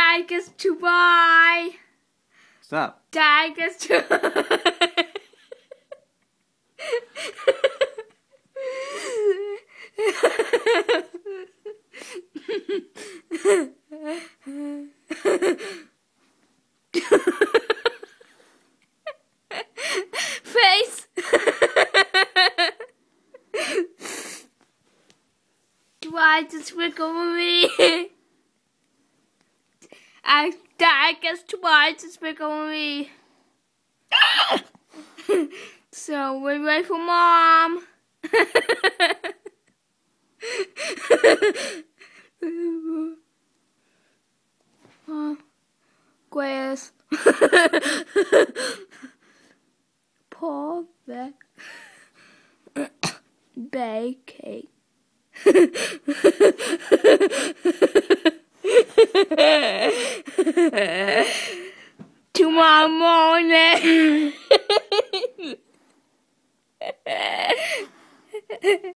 Dad gets to buy. Stop. Dad gets to. Face. Why just wiggle me? Dad gets twice to wiggle me. So we're ready for Mom. Grace. Paul back. Baking. Tomorrow morning.